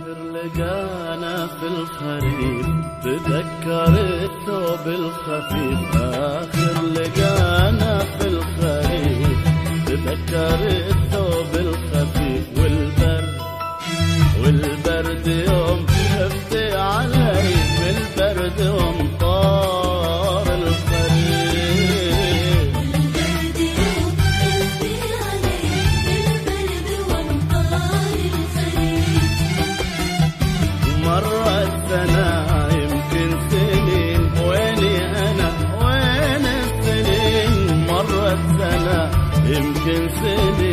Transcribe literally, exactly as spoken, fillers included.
آخر لقانا في الخريف تذكر الثوب الخفيف. آخر لقانا في الخريف تذكر الثوب الخفيف. والبرد والبرد يوم خفتي علي بالبرد وامطار الخريف. والبرد يوم خفتي علي بالبرد وامطار الخريف. مرت سنة يمكن سنين ويني أنا وين السنين. مرت سنة يمكن سنين